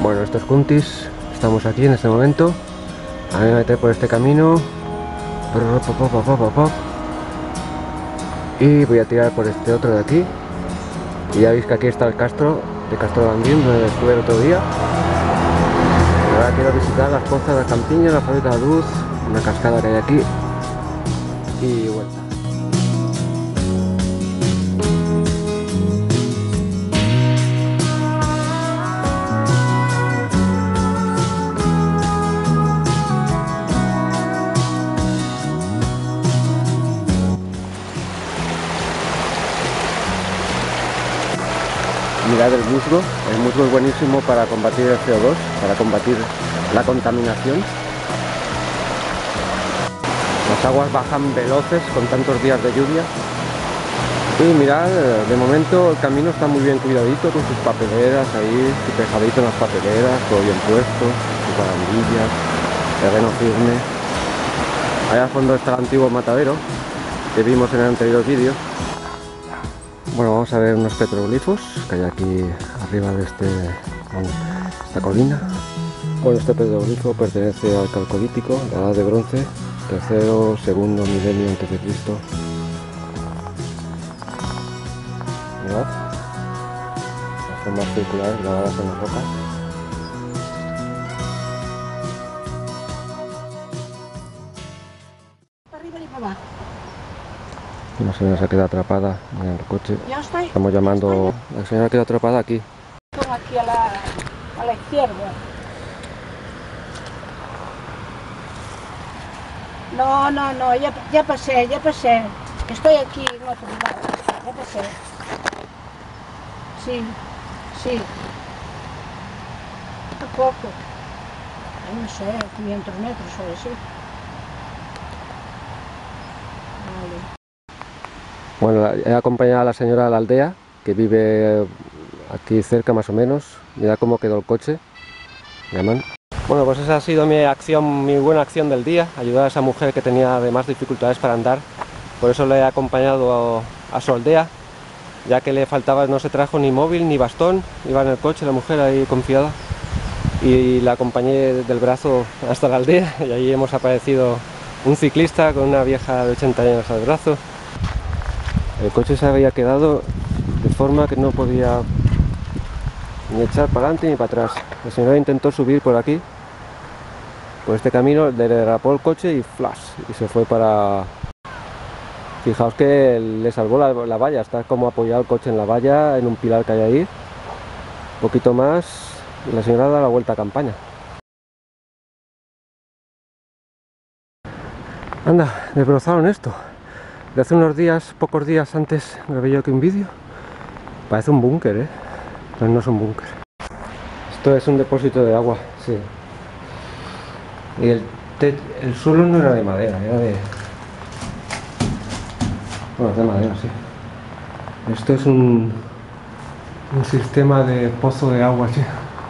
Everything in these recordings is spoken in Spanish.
Bueno, estos Cuntis, estamos aquí en este momento. A mí me meter por este camino. Y voy a tirar por este otro de aquí. Y ya veis que aquí está el castro de Castro Landín, donde estuve el otro día. Ahora quiero visitar las pozas de las Campiñas, la fábrica de luz, una cascada que hay aquí. Y vuelta. Mirad el musgo es buenísimo para combatir el CO2, para combatir la contaminación. Las aguas bajan veloces con tantos días de lluvia. Y mirad, de momento el camino está muy bien cuidadito, con sus papeleras ahí, despejadito en las papeleras, todo bien puesto, sus barandillas, terreno firme. Allá al fondo está el antiguo matadero que vimos en el anterior vídeo. Bueno, vamos a ver unos petroglifos que hay aquí arriba de esta colina. Bueno, este petroglifo pertenece al Calcolítico, la Edad de Bronce, tercero, segundo milenio antes de Cristo. Mirad, las formas circulares grabadas en las rocas. Arriba y para abajo. Una señora se queda atrapada en el coche. Ya estoy. Estamos llamando. La señora queda atrapada aquí. Pongo aquí a la izquierda. No, ya pasé. Estoy aquí en otro lugar. Ya pasé. Sí. Un poco. Ay, no sé, 500 metros o así. Vale. Bueno, he acompañado a la señora a la aldea, que vive aquí cerca más o menos. Mira cómo quedó el coche. Llaman. Bueno, pues esa ha sido mi buena acción del día, ayudar a esa mujer que tenía además dificultades para andar. Por eso le he acompañado a su aldea, ya que le faltaba, no se trajo ni móvil ni bastón, iba en el coche la mujer ahí confiada. Y la acompañé del brazo hasta la aldea y allí hemos aparecido un ciclista con una vieja de 80 años al brazo. El coche se había quedado de forma que no podía ni echar para adelante ni para atrás. La señora intentó subir por aquí, por este camino, le derrapó el coche y flash, y se fue para... Fijaos que le salvó la valla, está como apoyado el coche en la valla, en un pilar que hay ahí. Un poquito más y la señora da la vuelta a campaña. Anda, desbrozaron esto. De hace unos días, pocos días antes, grabé yo aquí un vídeo. Parece un búnker, pero no es un búnker. Esto es un depósito de agua, sí. Y el suelo no era de madera, era de... Bueno, de madera, sí. Esto es un sistema de pozo de agua, sí.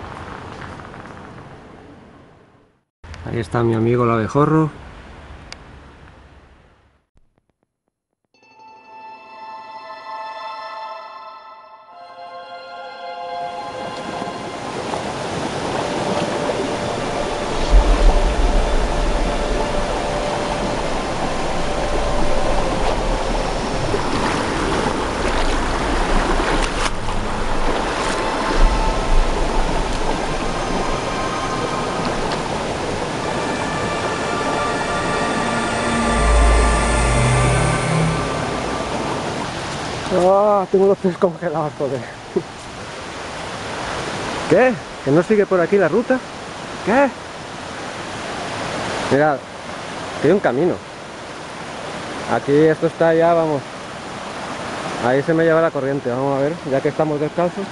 Ahí está mi amigo el abejorro. ¡Ah! Tengo los pies congelados, joder. ¿Qué? ¿Que no sigue por aquí la ruta? ¿Qué? Mirad, que hay un camino. Aquí esto está ya, vamos. Ahí se me lleva la corriente, vamos a ver, ya que estamos descalzos.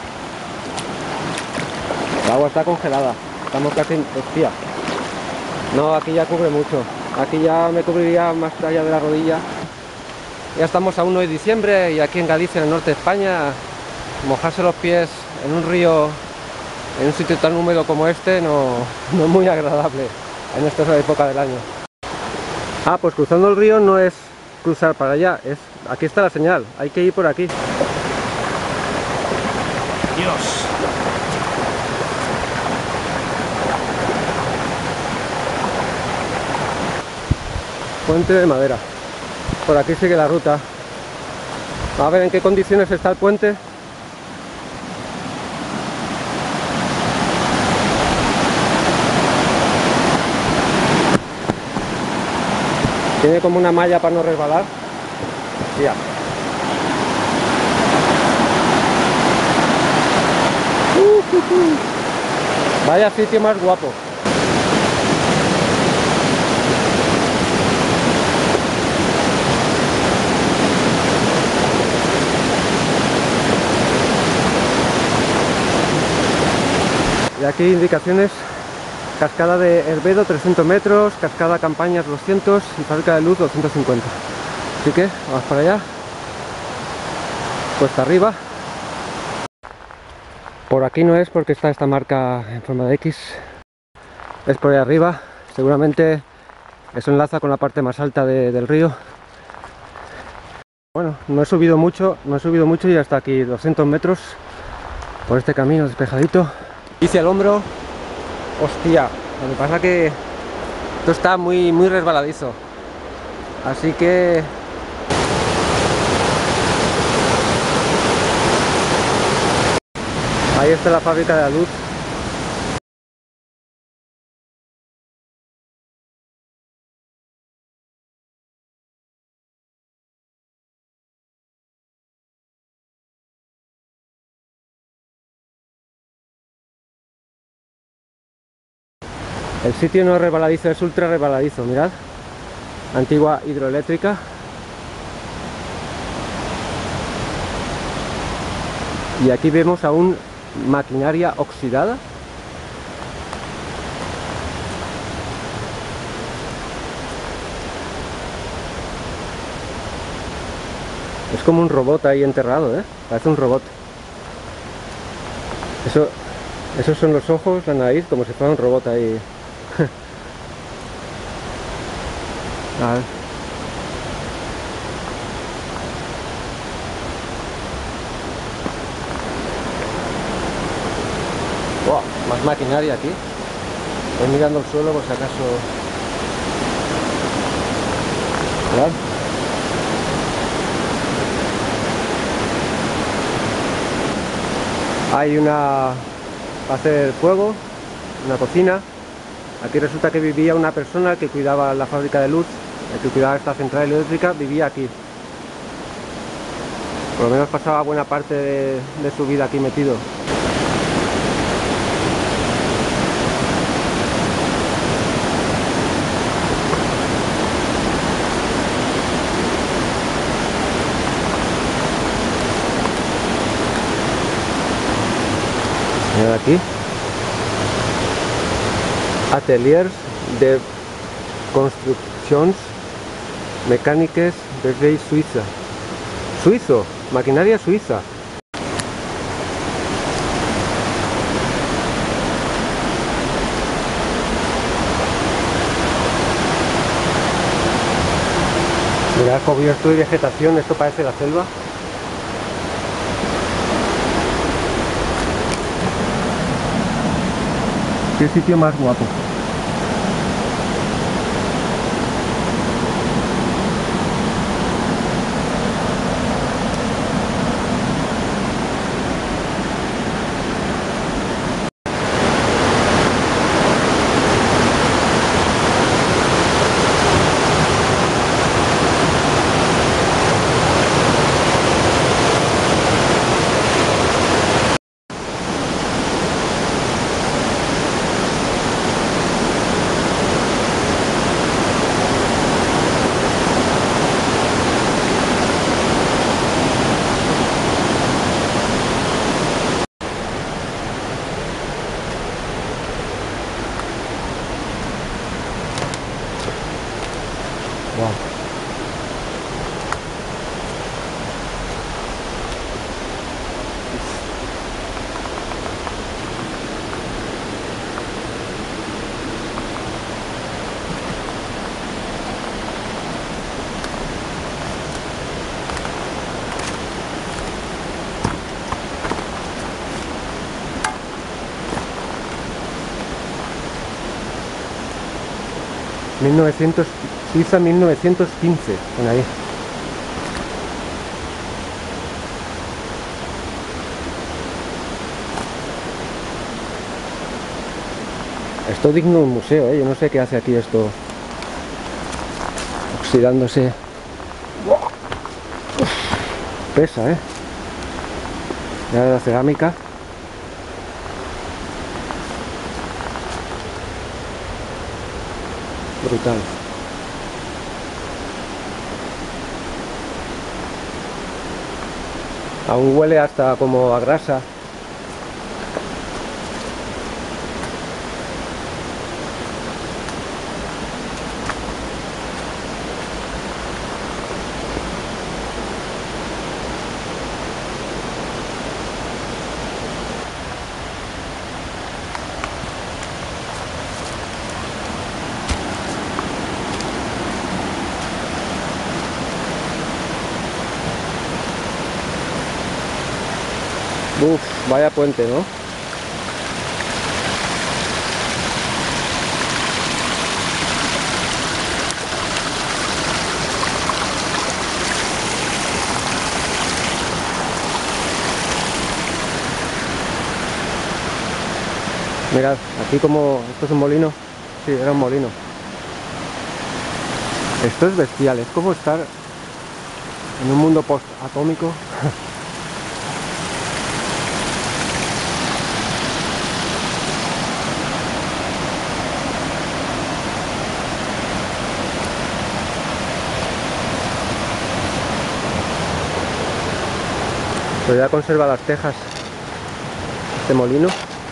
El agua está congelada, estamos casi... Hostia. No, aquí ya cubre mucho. Aquí ya me cubriría más allá de la rodilla. Ya estamos a 1 de diciembre y aquí en Galicia, en el norte de España, mojarse los pies en un río, en un sitio tan húmedo como este, no es muy agradable en esta época del año. Ah, pues cruzando el río no es cruzar para allá, aquí está la señal, hay que ir por aquí. Dios. Puente de madera. Por aquí sigue la ruta. A ver en qué condiciones está el puente. Tiene como una malla para no resbalar. Ya. Vaya sitio más guapo. Y aquí indicaciones: cascada de Herbedo 300 metros, cascada Campañas 200 y fábrica de luz 250. Así que vamos para allá. Cuesta arriba. Por aquí no es porque está esta marca en forma de X. Es por ahí arriba. Seguramente eso enlaza con la parte más alta del río. Bueno, no he subido mucho y hasta aquí 200 metros por este camino despejadito. Hice al hombro. Hostia, lo que pasa que esto está muy resbaladizo. Así que ahí está la fábrica de la luz. El sitio no es resbaladizo, es ultra resbaladizo, mirad. Antigua hidroeléctrica. Y aquí vemos aún maquinaria oxidada. Es como un robot ahí enterrado, ¿eh? Parece un robot. Esos son los ojos, la nariz, como si fuera un robot ahí. A ver. Wow, más maquinaria aquí. Voy mirando el suelo por si acaso. ¿Verdad? Hay una para hacer fuego, una cocina. Aquí resulta que vivía una persona que cuidaba la fábrica de luz, el que cuidaba esta central eléctrica, vivía aquí. Por lo menos pasaba buena parte de su vida aquí metido. Mirad aquí. Ateliers de construccions mecàniques desde Suiza. Suizo, maquinaria suiza. Mirad, cubierto de vegetación, esto parece la selva. Qué sitio más guapo. Wow. Pisa 1915, pone ahí. Esto es digno de un museo, ¿eh? Yo no sé qué hace aquí esto oxidándose. Uf, pesa, ¿eh? Ya la cerámica. Brutal. Aún huele hasta como a grasa. Uf, vaya puente, ¿no? Mirad, aquí como... ¿Esto es un molino? Sí, era un molino. Esto es bestial, es como estar en un mundo post-atómico. Todavía conserva las tejas este molino.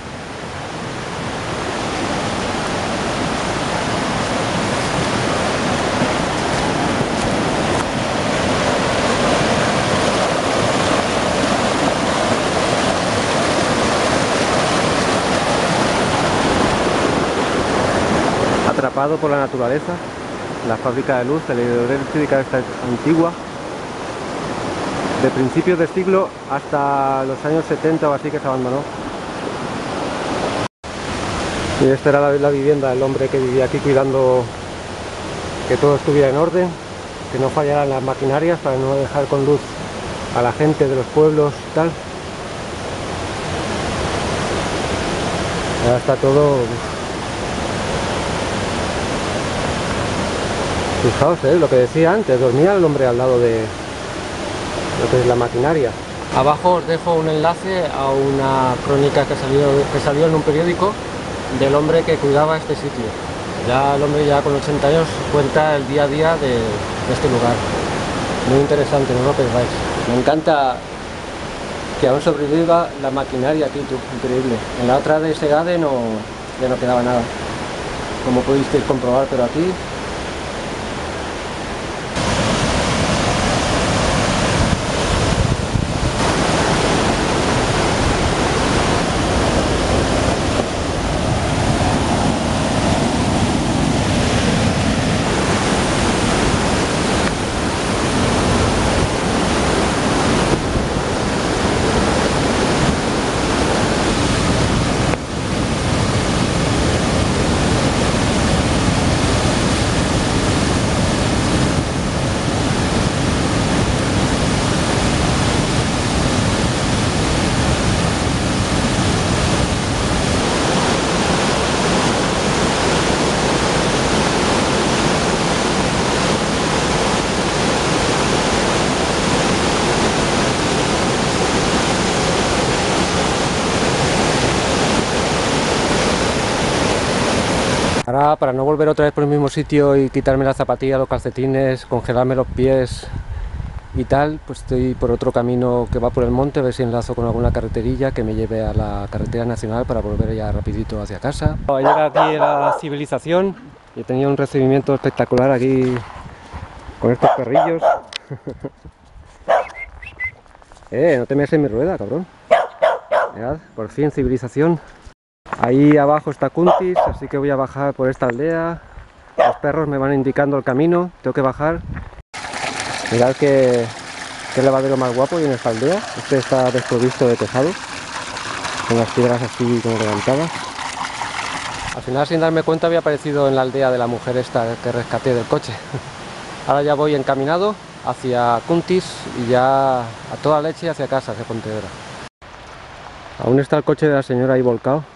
Atrapado por la naturaleza, la fábrica de luz, la hidroeléctrica esta antigua, de principios de siglo hasta los años 70 o así, que se abandonó. Y esta era la vivienda del hombre que vivía aquí, cuidando que todo estuviera en orden, que no fallaran las maquinarias para no dejar con luz a la gente de los pueblos y tal. Ahora está todo... Fijaos, lo que decía antes, dormía el hombre al lado de lo que es la maquinaria. Abajo os dejo un enlace a una crónica que salió en un periódico del hombre que cuidaba este sitio. Ya el hombre, ya con 80 años, cuenta el día a día de este lugar. Muy interesante, no lo pensáis. Me encanta que aún sobreviva la maquinaria aquí, tú, increíble. En la otra de Segade ya no quedaba nada, como pudisteis comprobar, pero aquí... Ahora, para no volver otra vez por el mismo sitio y quitarme las zapatillas, los calcetines, congelarme los pies y tal, pues estoy por otro camino que va por el monte, a ver si enlazo con alguna carreterilla que me lleve a la carretera nacional para volver ya rapidito hacia casa. Llega aquí la civilización y he tenido un recibimiento espectacular aquí con estos perrillos. No te metas en mi rueda, cabrón. Mirad, por fin civilización. Ahí abajo está Cuntis, así que voy a bajar por esta aldea. Los perros me van indicando el camino, tengo que bajar. Mirad qué lavadero más guapo hay en esta aldea. Este está desprovisto de tejado, con las piedras así como levantadas. Al final, sin darme cuenta, había aparecido en la aldea de la mujer esta que rescaté del coche. Ahora ya voy encaminado hacia Cuntis y ya a toda leche hacia casa, hacia Pontevedra. Aún está el coche de la señora ahí volcado.